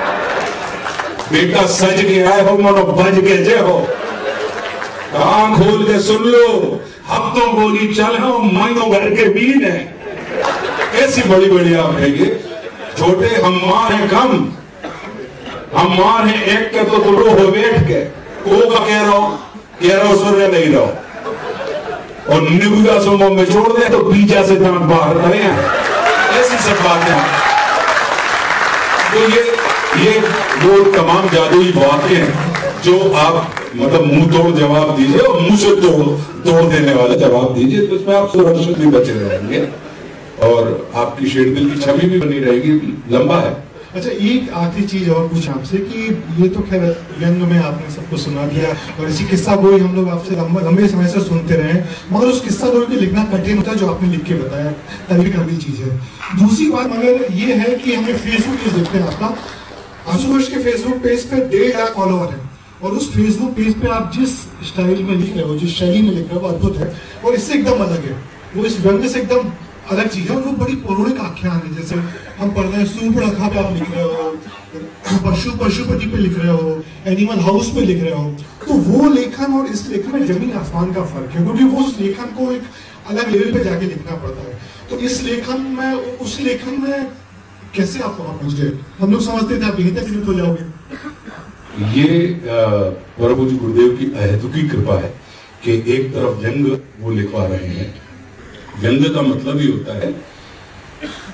बेटा सज के आए हो, मनो बज के जे हो, कान खोल के सुन लो, हफ्तों गोली चल हो, महीनों भर के बीन है। ऐसी बड़ी बड़ी आप कहेंगे, छोटे हम मार है कम, हम मार है एक के, तो तुम हो बैठ के को का कह रहा हो, कह रहा हो सूर्य नहीं रहो, और निबुला सुमो में छोड़ दे तो बीजा से दांत बाहर रहे हैं। ऐसी सब बातें। तो ये ये वो तमाम जादुई बातें हैं जो आप मतलब मुंह तोड़ जवाब दीजिए और मुंह से तोड़ तोड़ देने वाला जवाब दीजिए, तो इसमें आप सुरक्षित भी बचे रहेंगे और आपकी शेरदिल की छवि भी बनी रहेगी। लंबा है। अच्छा, एक आखिरी चीज और पूछ आपसे कि ये तो खैर व्यंग में आपने सबको सुना दिया और इसी किस्सा गोई हम लोग आपसे लंबे समय से सुनते रहे, मगर उस किस्सा गोई को लिखना कठिन होता है जो आपने लिख के बताया, तभी कभी चीज है। दूसरी बात मगर ये है कि हमें फेसबुक पेज देखते हैं आपका, आशुतोष के फेसबुक पेज पे डेढ़ लाख फॉलोवर है, और उस फेसबुक पेज पे आप जिस स्टाइल में लिख रहे हो, जिस शैली में लिख रहे हो, वो अद्भुत है और इससे एकदम अलग है। वो इस व्यंग से एकदम अलग चीज है और वो बड़ी पौराणिक आख्यान है। जैसे हम पढ़ रहे हैं सूर्पणखा पे आप लिख रहे हो, पशु पशुपति पे लिख रहे हो, एनिमल हाउस पे लिख रहे हो, तो वो लेखन और इस लेखन में जमीन आसमान का फर्क है, क्योंकि वो उस लेखन को एक अलग लेवल पे जाके लिखना पड़ता है। तो इस लेखन में, उस लेखन में कैसे आप वहां पहुंच गए? हम लोग समझते थे आप यहीं तक सीमित हो जाओगे। ये प्रभु जी गुरुदेव की अहेतुकी कृपा है कि एक तरफ व्यंग वो लिखवा रहे हैं। व्यंग का मतलब ही होता है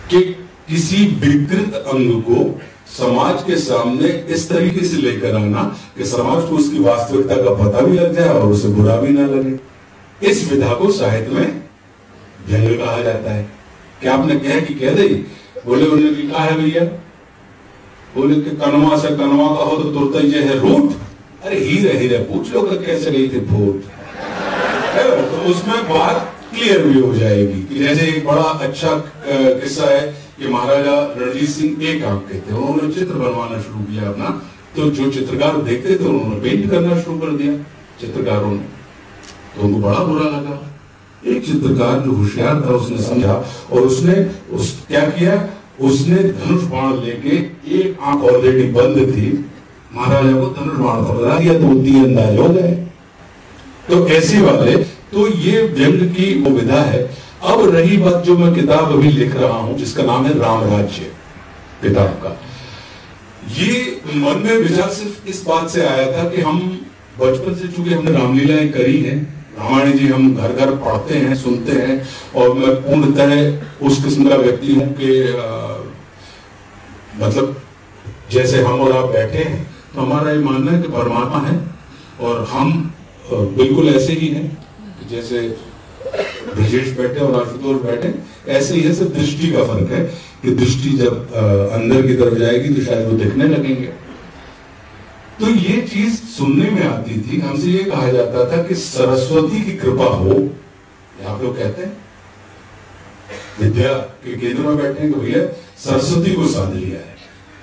कि किसी विकृत अंग को समाज के सामने इस तरीके से लेकर आना कि समाज को उसकी वास्तविकता का पता भी लग जाए और उसे बुरा भी ना लगे, इस विधा को साहित्य में व्यंग्य कहा जाता है। क्या आपने कहा कि कह दे? बोले उन्होंने भी कहा है भैया, बोले कि कनवा से कनवा का हो तो तुरता ये है रूट। अरे हीरे हीरे पूछ लो कि कैसे गई थी फूट, तो उसमें बात क्लियर भी हो जाएगी। कि जैसे एक बड़ा अच्छा किस्सा है कि महाराजा रणजीत सिंह एक आंख के थे, उन्होंने चित्र बनवाना शुरू किया अपना, तो जो चित्रकार देखते थे उन्होंने पेंट करना शुरू कर दिया चित्रकारों ने, तो उनको बड़ा बुरा लगा। एक चित्रकार जो होशियार था उसने समझा और उसने उस क्या किया, उसने धनुष बाण लेके, एक आंख ऑलरेडी बंद थी, महाराजा को धनुष बाण पकड़ा दिया तो तीन अंदाज हो गए। तो ऐसे वाले, तो ये व्यंग्य की वो विधा है। अब रही बात जो मैं किताब अभी लिख रहा हूं जिसका नाम है राम राज्य, किताब का ये मन में विचार सिर्फ इस बात से आया था कि हम बचपन से चूंकि हमने रामलीलाएं करी हैं, रामायण जी हम घर घर पढ़ते हैं, सुनते हैं, और मैं पूर्णतः उस किस्म का व्यक्ति हूं कि मतलब जैसे हम और आप बैठे हैं तो हमारा ये मानना है कि परमात्मा है और हम बिल्कुल ऐसे ही हैं जैसे ब्रजेश बैठे और आशुतोष बैठे, ऐसे ही है, सिर्फ दृष्टि का फर्क है कि दृष्टि जब अंदर की तरफ जाएगी तो शायद वो दिखने लगेंगे। तो ये चीज सुनने में आती थी, हमसे ये कहा जाता था कि सरस्वती की कृपा हो, आप लोग कहते हैं विद्या के केंद्र में बैठे हैं तो भैया सरस्वती को साध लिया है।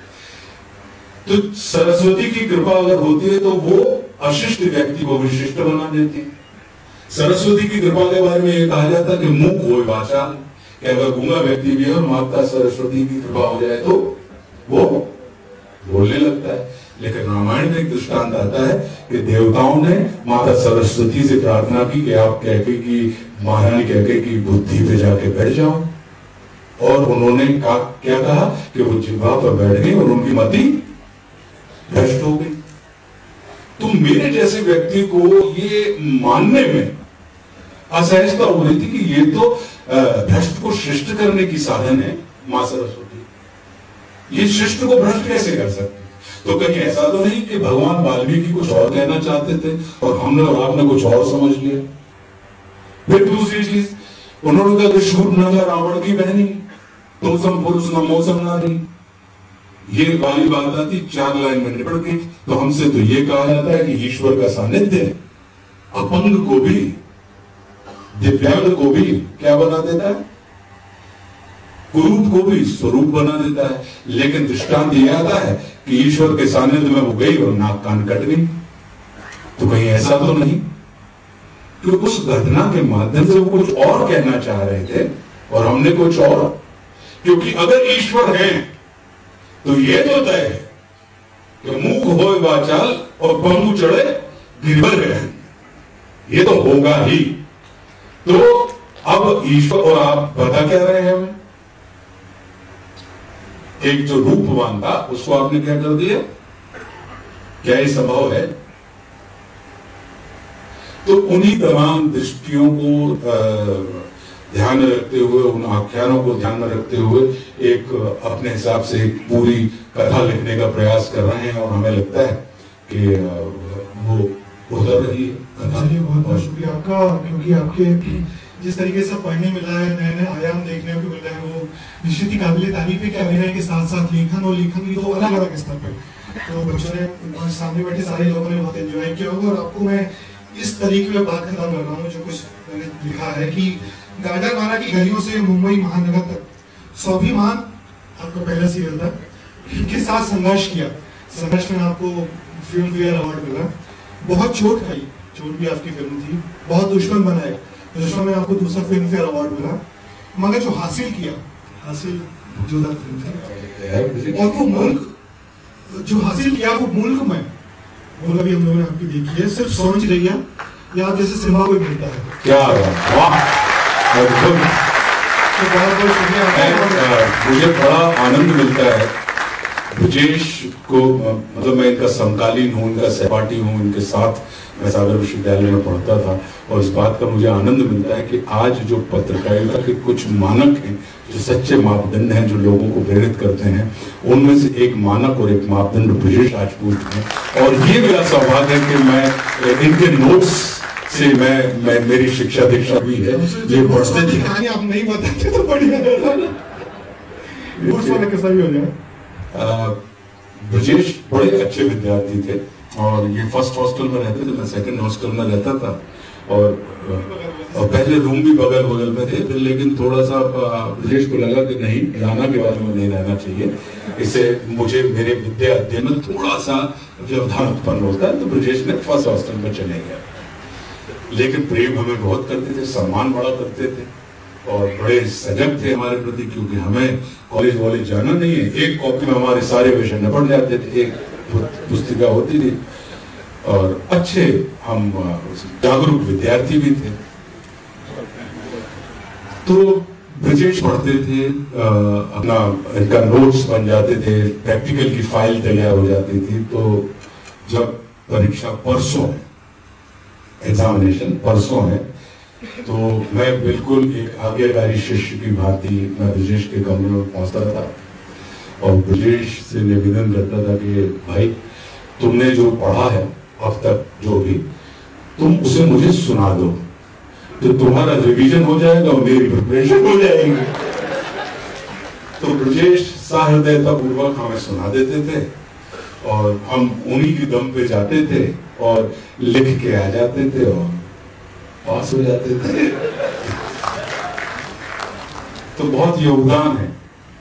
तो सरस्वती की कृपा अगर होती है तो वो अशिष्ट व्यक्ति को विशिष्ट बना देती है। सरस्वती की कृपा के बारे में ये कहा जाता है कि मुंह कोई वाचाल, कि अगर गूंगा व्यक्ति भी है और माता सरस्वती की कृपा हो जाए तो वो बोलने लगता है। लेकिन रामायण में एक दृष्टांत आता है कि देवताओं ने माता सरस्वती से प्रार्थना की कि आप कहके कि महारानी कहके कि बुद्धि पे जाके बैठ जाओ, और उन्होंने कहा, क्या कहा कि वो जिह्वा पर बैठ गई और उनकी मति भ्रष्ट हो गई। तो मेरे जैसे व्यक्ति को ये मानने में असहजता हो रही थी कि ये तो भ्रष्ट को शिष्ट करने की साधन है मां सरस्वती, ये शिष्ट को भ्रष्ट कैसे कर सकते? तो कहीं ऐसा तो नहीं कि भगवान वाल्मीकि कुछ और कहना चाहते थे और हमने और आपने कुछ और समझ लिया? फिर दूसरी चीज उन्होंने कहा कि शूर्पणखा रावण की बहनी, तो सम पुरुष न मौसम नारी, ये वाली बात आती चार लाइन में निपट गई। तो हमसे तो ये कहा जाता है कि ईश्वर का सानिध्य अपंग को भी, दिव्यांग को भी क्या बना देता है, कुरूप को भी स्वरूप बना देता है। लेकिन दृष्टांत ये आता है कि ईश्वर के सानिध्य में वो गई और नाक कान कट गई। तो कहीं ऐसा तो नहीं कि उस घटना के माध्यम से वो कुछ और कहना चाह रहे थे और हमने कुछ और? क्योंकि अगर ईश्वर है तो ये तो तय है कि मूक होए वाचाल और पंगु चढ़े गिरवर है, ये तो होगा ही। तो अब ईश्वर, और आप बता क्या रहे हैं, एक जो रूपवान था उसको आपने क्या कर दिया? क्या ये संभव है? तो उन्हीं तमाम दृष्टियों को ध्यान में रखते हुए, उन आख्यानों को ध्यान में रखते हुए एक अपने हिसाब से एक पूरी कथा लिखने का प्रयास कर रहे हैं और हमें लगता है कि वो उधर रही है। चलिए, बहुत बहुत शुक्रिया आपका, क्योंकि आपके जिस तरीके से पढ़ने मिला है, नए नए आयाम देखने को मिल रहे हैं, वो निश्चित ही काबिल तारीफ है कि अभिनय के साथ साथ लेखन और लेखन भी दो अलग अलग स्तर पे, तो बच्चों ने, सामने बैठे सारे लोगों ने बहुत एंजॉय किया होगा। और आपको मैं इस तरीके में बात खत्म कर रहा हूँ, जो कुछ मैंने लिखा है कि गाडरवाना की गलियों से मुंबई महानगर तक स्वाभिमान आपका पहला सीरियल था, के साथ संघर्ष किया। संघर्ष में आपको फिल्म फेयर अवार्ड मिला, बहुत चोट खाई, चोट भी आपकी फिल्म थी, बहुत दुश्मन बनाए, दुश्मन में आपको दूसरा फिल्म फेयर अवार्ड मिला, मगर जो हासिल किया, हासिल जोरदार फिल्म थी। और वो मुल्क जो हासिल किया वो मुल्क में, मुल्क अभी हम लोगों ने आपकी देखी है, सिर्फ सोच रही है या जैसे सिनेमा को मिलता है। क्या वाह, तो बहुत बहुत शुक्रिया। मुझे बड़ा आनंद मिलता है ब्रजेश को मतलब मैं इनका समकालीन हूँ, इनका सहपाठी हूँ, इनके साथ मैं सागर विश्वविद्यालय में पढ़ता था और इस बात का मुझे आनंद मिलता है कि आज जो पत्रकारिता के कुछ मानक हैं, जो सच्चे मापदंड हैं, जो लोगों को प्रेरित करते हैं, उनमें से एक मानक और एक मापदंड ब्रजेश राजपूत है। और ये मेरा सौभाग्य है कि मैं इनके नोट्स से मैं मैं मेरी शिक्षा दीक्षा हुई है, ये पढ़ते थे। कहानी आप नहीं बताते तो बढ़िया कैसा भी हो जाए। ब्रजेश बड़े अच्छे विद्यार्थी थे और ये फर्स्ट हॉस्टल में रहते थे, मैं सेकंड हॉस्टल में रहता था और, और पहले रूम भी बगल बगल में थे, फिर लेकिन थोड़ा सा ब्रजेश को लगा कि नहीं, राना के बारे में नहीं रहना चाहिए, इससे मुझे मेरे विद्या अध्ययन में थोड़ा सा व्यवधान उत्पन्न होता है, तो ब्रजेश ने फर्स्ट हॉस्टल में चले गया। लेकिन प्रेम हमें बहुत करते थे, सम्मान बड़ा करते थे और बड़े सजग थे हमारे प्रति, क्योंकि हमें कॉलेज वॉलेज जाना नहीं है, एक कॉपी में हमारे सारे विषय निपट जाते थे, एक पुस्तिका होती थी और अच्छे हम जागरूक विद्यार्थी भी थे। तो ब्रजेश पढ़ते थे, अपना इनका नोट्स बन जाते थे, प्रैक्टिकल की फाइल तैयार हो जाती थी। तो जब परीक्षा परसों है, एग्जामिनेशन परसों है, तो मैं बिल्कुल एक आज्ञाकारी शिष्य की भांति मैं ब्रजेश के कमरे में पहुंचता था और ब्रजेश से निवेदन करता था कि भाई तुमने जो पढ़ा है अब तक जो भी, तुम उसे मुझे सुना दो, तो तुम्हारा रिवीजन हो जाएगा और मेरी प्रिपरेशन हो जाएगी। तो ब्रजेश सहृदयता पूर्वक हमें सुना देते थे और हम उन्हीं की दम पे जाते थे और लिख के आ जाते थे और पास हो जाते थे। तो बहुत योगदान है।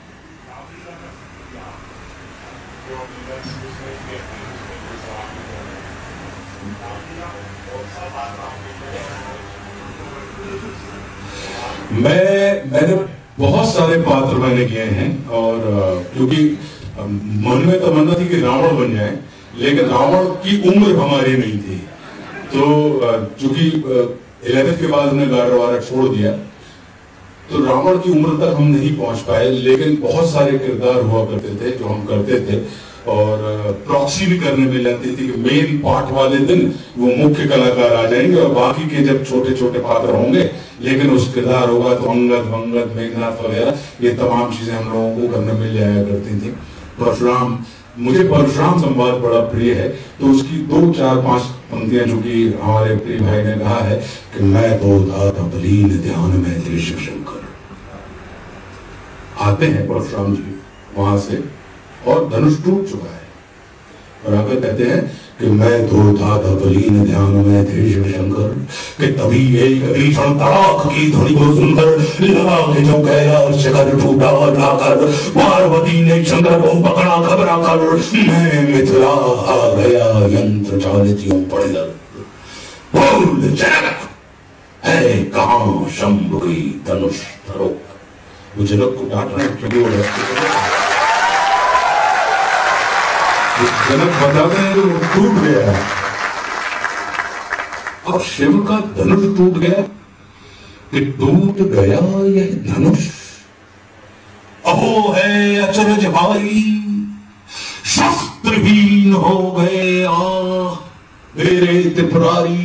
मैं मैंने बहुत सारे पात्र मैंने किए हैं और क्योंकि मन में तमन्ना थी कि रावण बन जाए, लेकिन रावण की उम्र हमारी नहीं थी, तो चूंकि इलेवेंथ के बाद हमने गारवारा छोड़ दिया तो रावण की उम्र तक हम नहीं पहुंच पाए, लेकिन बहुत सारे किरदार हुआ करते थे जो हम करते थे और प्रॉक्सी भी करने में लगती थी कि मेन पार्ट वाले दिन वो मुख्य कलाकार आ जाएंगे और बाकी के जब छोटे छोटे पात्र होंगे, लेकिन उस किरदार होगा तो अंगद वंगद मेघनाथ वगैरह ये तमाम चीजें हम लोगों को करने मिल जाया करती थी। परशुराम, मुझे परशुराम संवाद बड़ा प्रिय है, तो उसकी दो चार पांच पंक्तियां जो कि हमारे प्रिय भाई ने कहा है कि मैं तो था बलीन ध्यान में थे शिव शंकर। आते हैं परशुराम जी वहां से और धनुष टूट चुका है और आकर कहते हैं कि मैं तो था बलीन ध्यान में थे शिव शंकर, कि तभी एक भीषण तड़ाक की ध्वनि को सुनकर लगा कि जो कैलाश शिखर टूटा लाकर पार्वती ने शंकर को पकड़ा घबरा कर, मैं मिथिला आ गया यंत्र चालित यूं पढ़कर। बोल जनक है कहां शंभु की धनुष धरो। वो जनक को डांट रहे क्योंकि वो जनक बताते हैं कि टूट गया है। अब शिव का धनुष टूट गया कि टूट गया यह धनुष, अहो है अचरज भाई शस्त्रहीन हो गए आ मेरे त्रिपुरारी।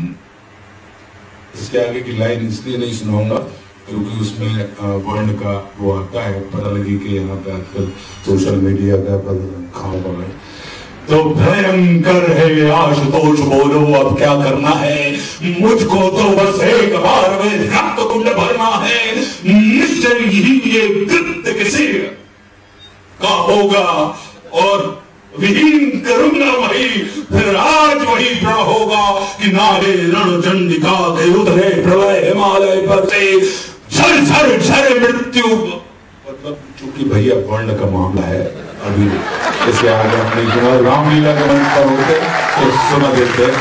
इसके आगे की लाइन इसलिए नहीं सुनाऊंगा क्योंकि उसमें वर्ण का वो आता है, पता लगी कि यहाँ पे आजकल सोशल मीडिया का खाओ पड़ा है। तो भयंकर है आशुतोष, बोलो अब क्या करना है, मुझको तो बस एक बार में रक्त कुंड भरना है, निश्चय ही ये कृत्य किसी का होगा और विहीन करूंगा वही, फिर आज वही प्रण होगा कि नारे रण चंडिका के उतरे प्रलय हिमालय पर से झर झर झर मृत्यु। मतलब चूंकि भैया वर्ण का मामला है, अभी इसके आगे हमने सुना रामलीला का मंच पर होते तो सुना देते हैं,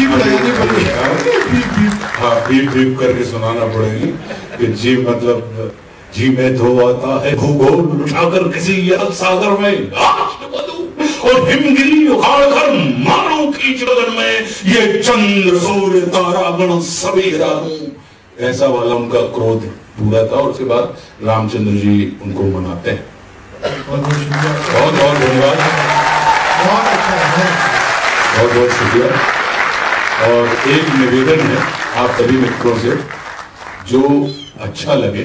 हाँ बीप बीप करके सुनाना पड़ेगी कि जी मतलब जी में धो आता है भूगोल उठाकर किसी अरब सागर में और हिमगिरी उखाड़ कर मानो खींच गगन में ये चंद्र सूर्य तारा गण सवेरा हूं। ऐसा वाला उनका क्रोध पूरा था और उसके बाद रामचंद्र जी उनको मनाते हैं बहुत बहुत शुक्रिया। बहुत बहुत धन्यवाद। बहुत अच्छा है। बहुत बहुत शुक्रिया। और एक निवेदन है आप सभी मित्रों से, जो अच्छा लगे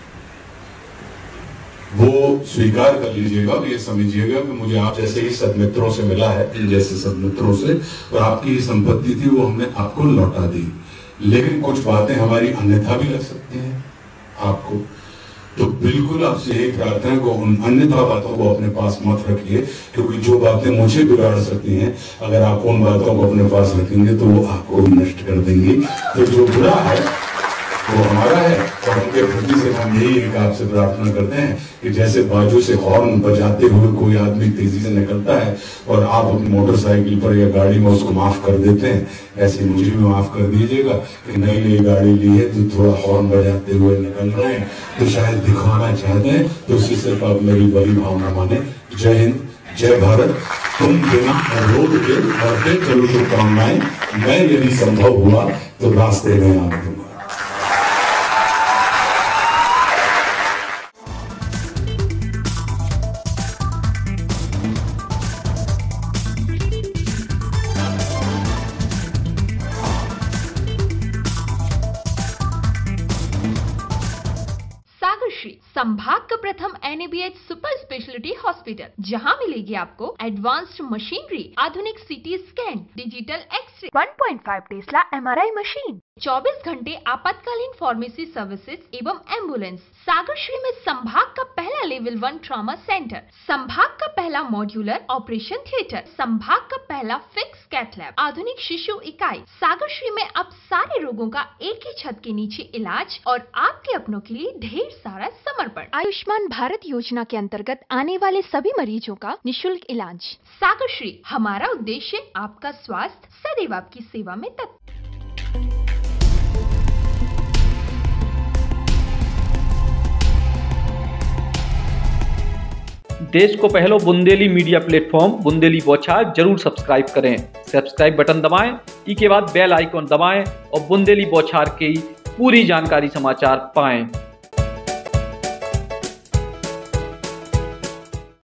वो स्वीकार कर लीजिएगा और ये समझिएगा कि मुझे आप जैसे ही सदमित्रों से मिला है, इन जैसे सदमित्रों से, और आपकी संपत्ति थी वो हमने आपको लौटा दी। लेकिन कुछ बातें हमारी अन्यथा भी लग सकती हैं आपको, तो बिल्कुल आपसे यही प्रार्थना है कि उन अन्यथा बातों को अपने पास मत रखिए, क्योंकि जो बातें मुझे बिगाड़ सकती हैं, अगर आप उन बातों को अपने पास रखेंगे तो वो आपको भी नष्ट कर देंगी। तो जो बुरा है वो हमारा है, और उनके प्रति से हम यही एक आपसे प्रार्थना करते हैं कि जैसे बाजू से हॉर्न बजाते हुए कोई आदमी तेजी से निकलता है और आप अपनी मोटरसाइकिल पर या गाड़ी में उसको माफ कर देते हैं, ऐसे मुझे भी माफ कर दीजिएगा कि नई नई गाड़ी ली है तो थोड़ा हॉर्न बजाते हुए निकल रहे हैं, तो शायद दिखाना चाहते हैं, तो उसकी सिर्फ आप मेरी बड़ी भावना माने। जय हिंद, जय भारत। तुम बिना रोड के बढ़ते चलो शुभकामनाएं, मैं यदि संभव हुआ तो रास्ते में आ दूंगा। सागरश्री संभाग का प्रथम N A B H super speciality hospital, जहां मिलेगी आपको एडवांस्ड मशीनरी, आधुनिक CT scan, digital x ray, one point five tesla M R I machine, चौबीस घंटे आपातकालीन फार्मेसी सर्विसेज एवं एम्बुलेंस। सागरश्री में संभाग का पहला लेवल वन ट्रॉमा सेंटर, संभाग का पहला मॉड्यूलर ऑपरेशन थिएटर, संभाग का पहला फिक्स कैथ लैब, आधुनिक शिशु इकाई। सागरश्री में अब सारे रोगों का एक ही छत के नीचे इलाज और आपके अपनों के लिए ढेर सारा समर्पण। आयुष्मान भारत योजना के अंतर्गत आने वाले सभी मरीजों का निशुल्क इलाज। सागरश्री, हमारा उद्देश्य आपका स्वास्थ्य, सदैव आपकी सेवा में तत्पर। देश को पहलो बुंदेली मीडिया प्लेटफॉर्म बुंदेली बौछार जरूर सब्सक्राइब करें। सब्सक्राइब बटन दबाएं, ई के बाद बेल आइकॉन दबाएं और बुंदेली बौछार की पूरी जानकारी समाचार पाएं।